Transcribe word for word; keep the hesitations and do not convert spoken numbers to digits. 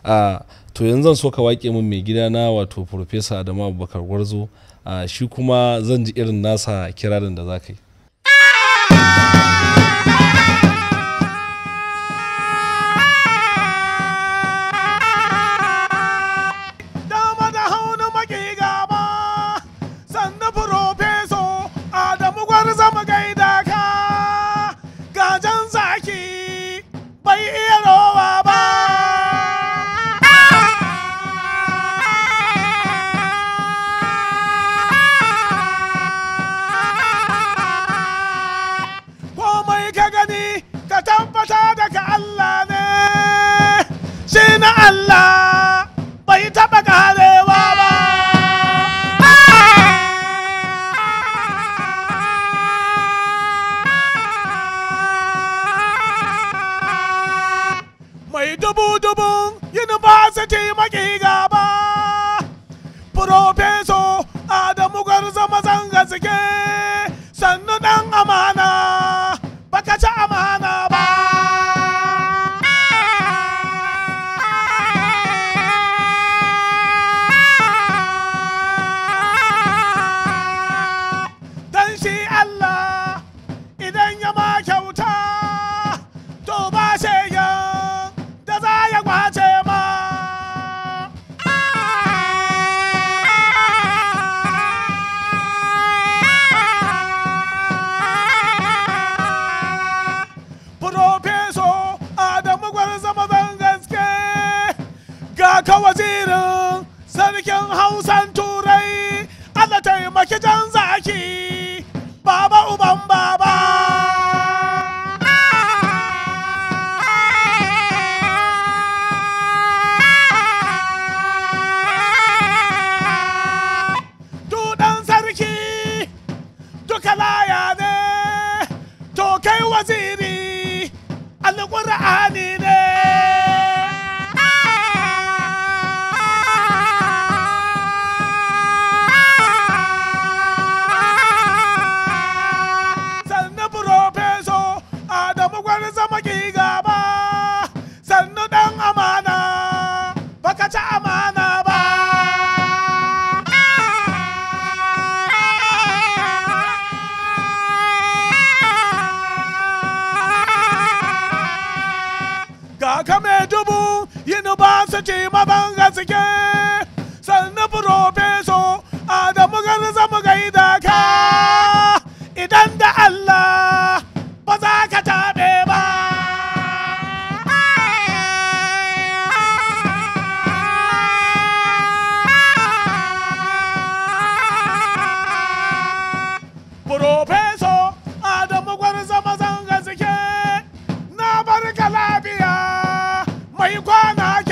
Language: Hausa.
a to yanzu zan so ka waƙe min mai gidana wato Professor Adamu Abubakar Gwarzo, shi kuma zan ji irin nasa kirarin da za ka yi. Allah bai taɓa karewa ba. Mai dubu-dubun university maki gaba, Profeso Adamu Gwarzo mazan gaske, sannu ɗan amana, baka ci amana ba. Ka wazirin sarkin Hausan Turai, Allah taimaki jan zaki, baba uban baba. Dudan sarki duka laya ne, to kai waziri Alƙur'ani ne. Zama ki gaba, sannu ɗan amana, baka ci amana ba. Ga ka mai dubu university mazan gaske, sannu Profeso Adamu Gwarzo mu gaida ka, idan da Allah ba za ka taɓe ba. Profeso Adamu Gwarzo mazan gaske, na barka lafiya mai kwana